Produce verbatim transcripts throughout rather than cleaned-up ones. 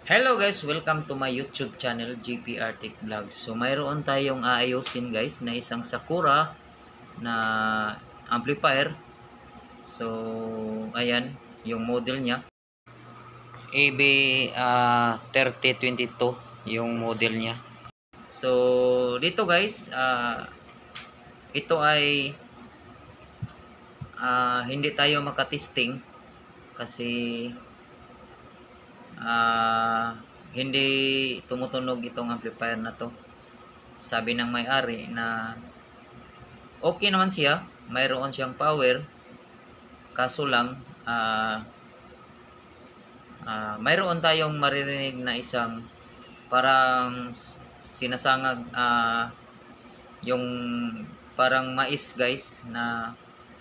Hello guys, welcome to my YouTube channel G P R Tech Vlog. So mayroon tayong aayusin guys na isang Sakura na amplifier. So ayan yung model niya. A B uh, thirty twenty-two yung model niya. So dito guys, uh, ito ay uh, hindi tayo makatesting kasi uh, hindi tumutunog itong amplifier na to. Sabi ng may-ari na okay naman siya, mayroon siyang power, kaso lang uh, uh, mayroon tayong maririnig na isang parang sinasangag uh, yung parang mais guys na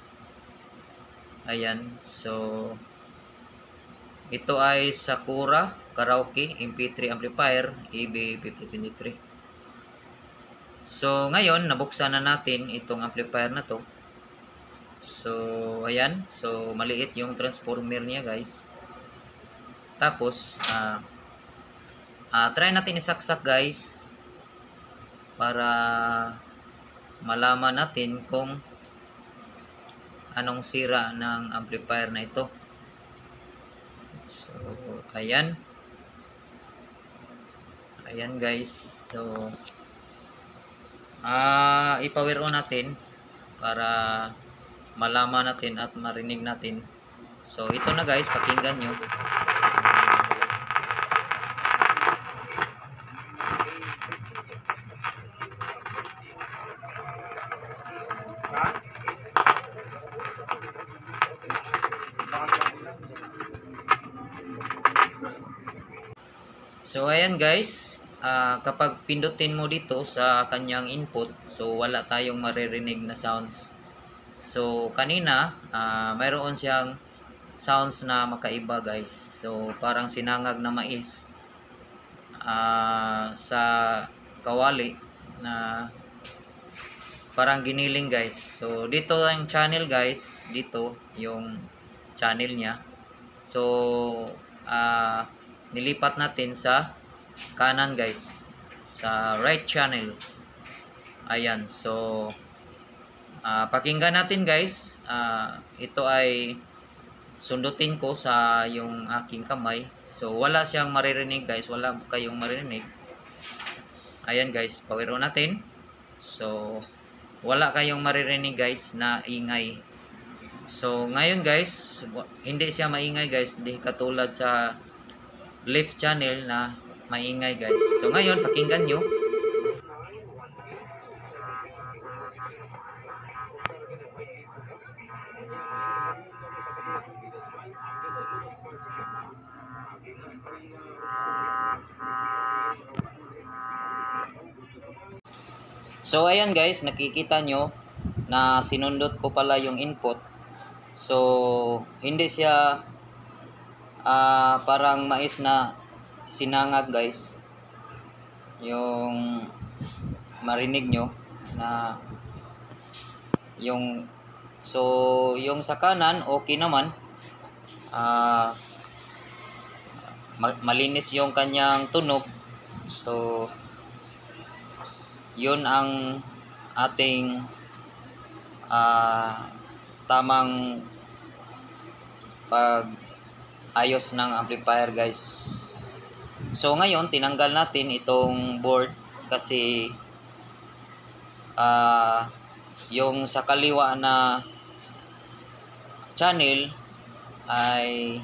ayan. So ito ay Sakura Karaoke M P three amplifier E B fifty twenty-three. So ngayon nabuksan na natin itong amplifier na to. So ayan, so maliit yung transformer niya guys. Tapos uh, uh, try natin isaksak guys para malaman natin kung anong sira ng amplifier na ito. So ayan. Ayan guys. So ah uh, i-power on natin para malaman natin at marinig natin. So ito na guys, pakinggan nyo. So ayan guys, uh, kapag pindutin mo dito sa kanyang input, so wala tayong maririnig na sounds. So kanina, uh, mayroon siyang sounds na makaiba guys. So parang sinangag na mais uh, sa kawali na parang giniling guys. So dito ang channel guys, dito yung channel niya. So ah uh, nilipat natin sa kanan guys, sa right channel. Ayan, so uh, pakinggan natin guys. Uh, ito ay sundutin ko sa yung aking kamay. So wala siyang maririnig guys, wala kayong maririnig. Ayan guys, power on natin. So wala kayong maririnig guys na ingay. So ngayon guys, hindi siya maingay guys, hindi katulad sa left channel na maingay guys. So ngayon pakinggan nyo. So ayan guys, nakikita nyo na sinundot ko pala yung input. So hindi siya uh, parang mais na sinangag guys. Yung marinig nyo na yung so yung sa kanan okay naman. Uh, malinis yung kanyang tunog. So yun ang ating uh, tamang pag ayos ng amplifier guys. So ngayon tinanggal natin itong board kasi uh, yung sa kaliwa na channel ay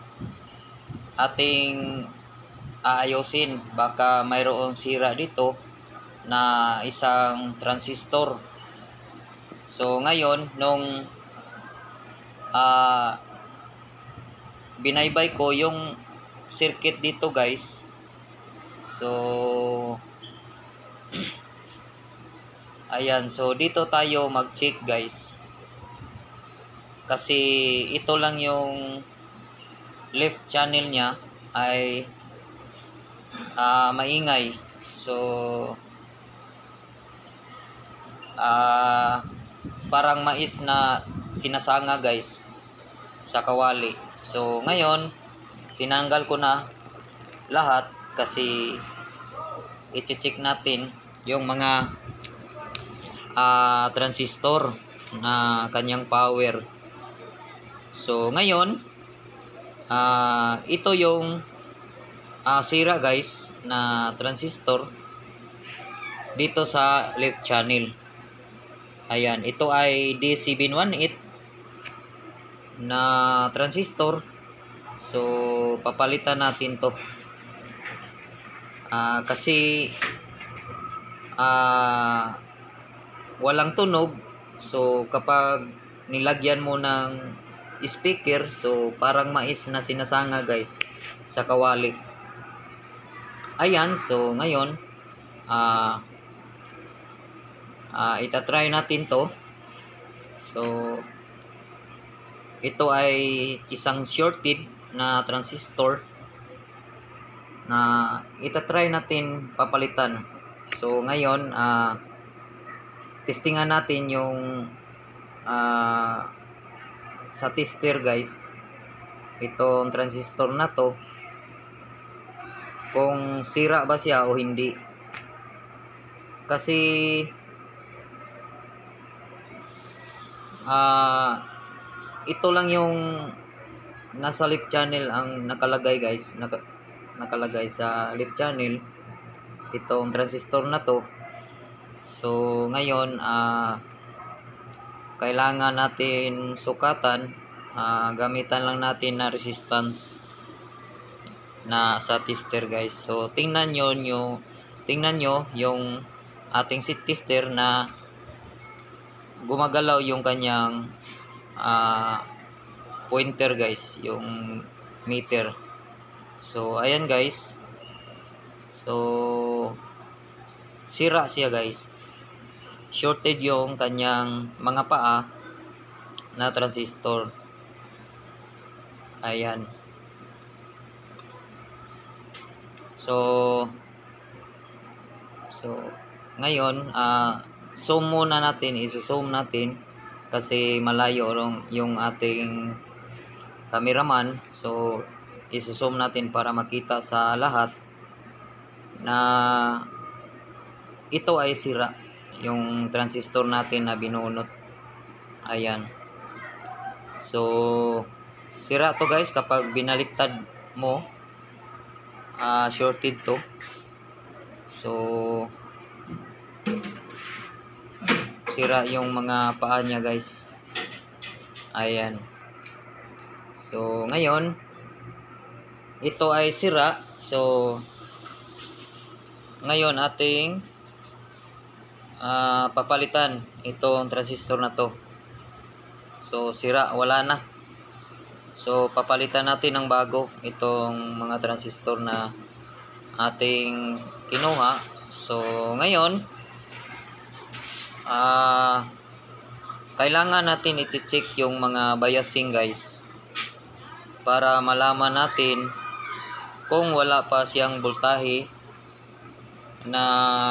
ating aayusin. Baka mayroong sira dito na isang transistor. So ngayon nung uh, binaybay ko yung circuit dito guys. So ayan, so dito tayo mag-check guys. Kasi ito lang yung left channel niya ay uh, maingay. So uh, parang mais na sinasanga guys sa kawali. So ngayon tinanggal ko na lahat kasi i-check natin yung mga uh, transistor na kanyang power. So ngayon, uh, ito yung uh, sira guys na transistor dito sa left channel. Ayan, ito ay D seven eighteen na transistor. So papalitan natin to uh, kasi uh, walang tunog. So kapag nilagyan mo ng speaker, so parang mais na sinasanga guys sa kawali. Ayan, so ngayon uh, uh, itatry natin to. So ito ay isang shorted na transistor na itatry natin papalitan. So ngayon uh, testingan natin yung uh, sa tester guys, itong transistor na to kung sira ba siya o hindi. Kasi uh, ito lang yung nasa left channel ang nakalagay guys, Naka, nakalagay sa left channel itong transistor na to. So ngayon uh, kailangan natin sukatan, uh, gamitan lang natin na resistance na sa tester guys. So tingnan nyo, nyo tingnan nyo yung ating seat tester na gumagalaw yung kanyang uh, pointer guys, yung meter. So ayan guys, so sira siya guys, shorted yung kanyang mga paa na transistor. Ayan, so so ngayon uh, zoom muna natin, iso-zoom natin kasi malayo yung ating cameraman. So iso-zoom natin para makita sa lahat na ito ay sira yung transistor natin na binunot. Ayan, so sira to guys kapag binaliktad mo, uh, shorted to. So sira yung mga paa niya guys. Ayan, so ngayon ito ay sira. So ngayon ating uh, papalitan itong transistor na to. So sira, wala na. So papalitan natin ng bago itong mga transistor na ating kinuha. So ngayon uh, kailangan natin i-check yung mga biasing guys para malaman natin kung wala pa siyang voltahe na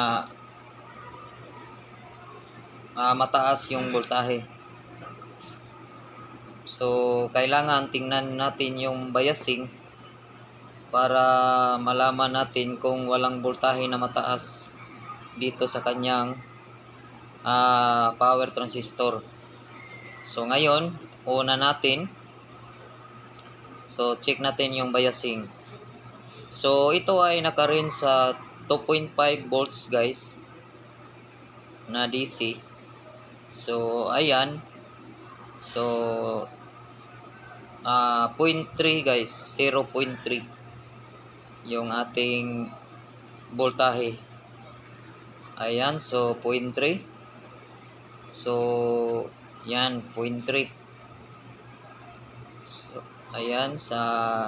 uh, mataas yung voltahe. So kailangan tingnan natin yung biasing para malaman natin kung walang voltahe na mataas dito sa kanyang uh, power transistor. So ngayon una natin, so check natin yung biasing. So ito ay naka-range sa two point five volts guys na D C. So ayan, so uh, zero point three guys, zero point three yung ating voltahe. Ayan, so zero point three. So yan, zero point three. So ayan, sa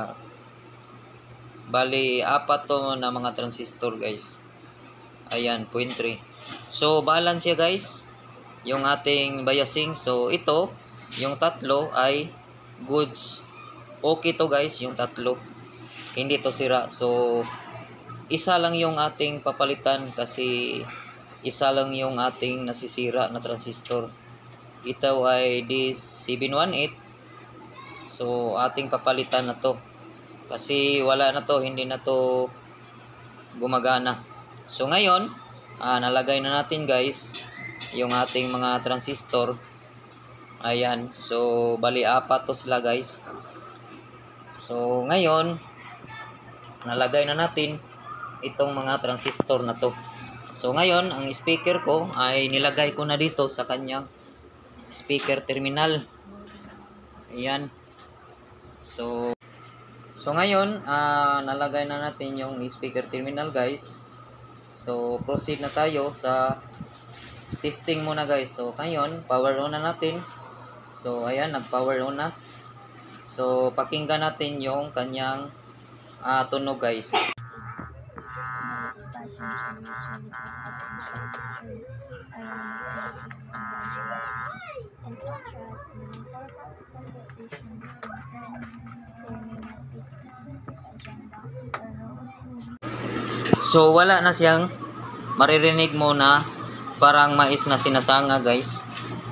bali apat to na mga transistor guys. Ayan, zero point three. So balance siya guys yung ating biasing. So ito, yung tatlo ay goods. Okay to guys, yung tatlo, hindi to sira. So isa lang yung ating papalitan kasi isa lang yung ating nasisira na transistor. Ito ay D seven eighteen. So ating papalitan na to. kasi wala na to, hindi na to gumagana. So ngayon, ah, nalagay na natin guys yung ating mga transistor. Ayan, so bali apat to sila guys. So ngayon, nalagay na natin itong mga transistor na to. So ngayon, ang speaker ko ay nilagay ko na dito sa kanyang speaker terminal. Ayan. So So ngayon, uh, nalagay na natin yung speaker terminal guys. So proceed na tayo sa testing muna guys. So ngayon, power on na natin. So ayan, nag-power on na. So pakinggan natin yung kanyang uh, tunog guys. In contrast, in an informal conversation between friends, there may not be specific agenda or roles. So wala na siyang maririnig mo na parang mais na sinasanga guys.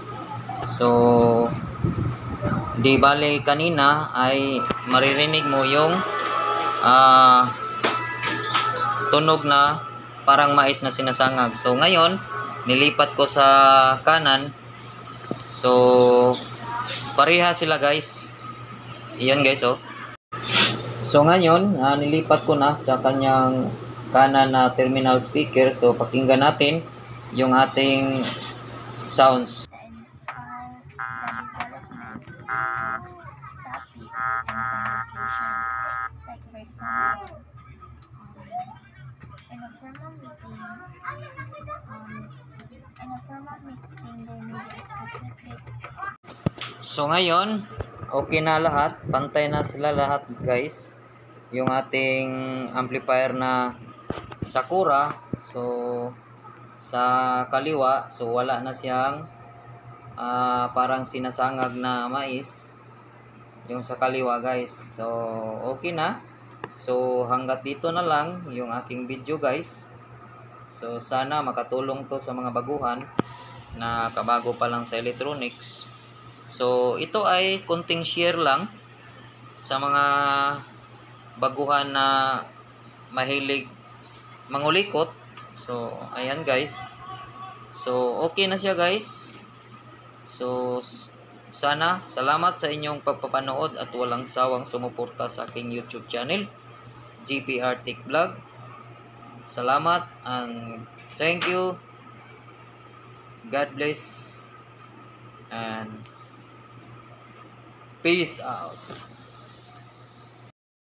So di bale kanina ay maririnig mo yung uh, tunog na parang mais na sinasangag. So ngayon nilipat ko sa kanan. So pareha sila guys. Iyan guys oh. So ngayon uh, nilipat ko na sa kanyang kanan na terminal speaker. So pakinggan natin yung ating sounds. Like for example, in a formal meeting, um, in a formal meeting, there may be a specific. So ngayon, okay na lahat, pantay na sila lahat guys. Yung ating amplifier na Sakura, so sa kaliwa, so wala na siyang uh, parang sinasangag na mais. Yung sa kaliwa guys. So okay na. So hanggat dito na lang yung aking video guys. So sana makatulong to sa mga baguhan na kabago pa lang sa electronics. So ito ay konting share lang sa mga baguhan na mahilig mangulikot. So ayan guys. So okay na siya guys. So sana salamat sa inyong pagpapanood at walang sawang sumuporta sa aking YouTube channel, G P R Tech Vlog. Salamat and thank you. God bless and peace out.